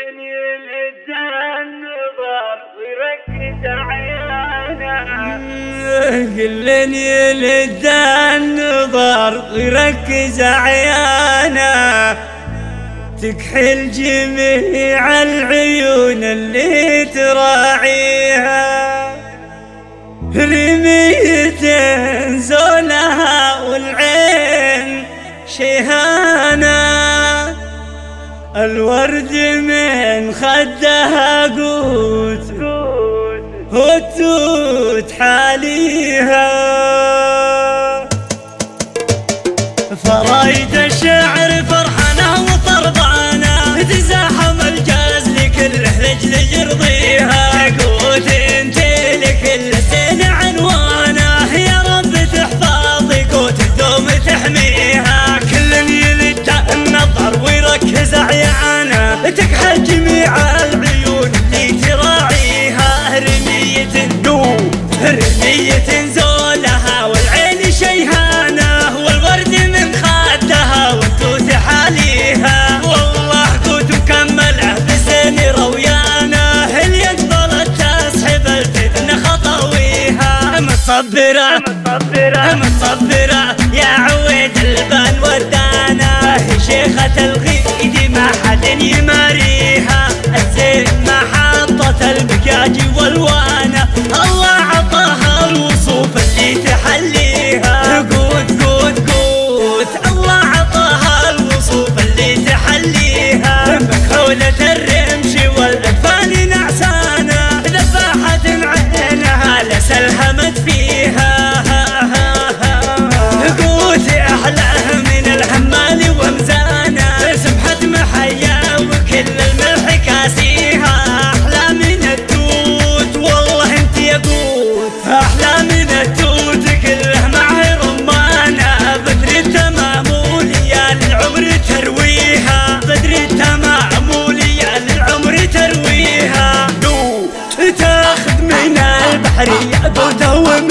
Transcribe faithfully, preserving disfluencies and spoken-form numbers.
كل يلد النظر ويركز عيانا، تكحل جميع العيون اللي تراعيها، رمية زولها والعين شيهانا، الورد من خدها قوت والتوت حاليها، فرايد الشعر فرحانة وطربانة، تزاحم الجاز لكله رجل يرضيها، قوت انت لكل سن عنوانه، يا رب تحفظك وتدوم تحميها، كل يلد النظر ويركز عيانه، تكحل جميع العيون اللي تراعيها، رمية نور رمية زولها والعين شيهانه، والورد من خدها والتوت حاليها، والله قوت مكمله بزين رويانه، اليد ظلت تسحب الفتنة خطويها، متصبرة متصبرة متصبرة يا عويد البان ودانا، شيخة الغيد ما حد يماريها، الزين محطة البكاج والوانة، الله عطاها الوصوف اللي تحليها، قوت قوت قوت الله عطاها الوصوف اللي تحليها، بكحولة الرمش والأكفان نعسانة، ذباحة عينها لسلهمت فيها، قوت أحلاه من الحمال ومزانة، سمحة محيا وكل الملح كاسيها، أحلى من التوت والله انت يا قوت، أحلى من التوت كله معه رمانة، بدر التمام يا للعمر ترويها، بدر التمام يا للعمر ترويها، قوت تاخذ من البحر يا قوت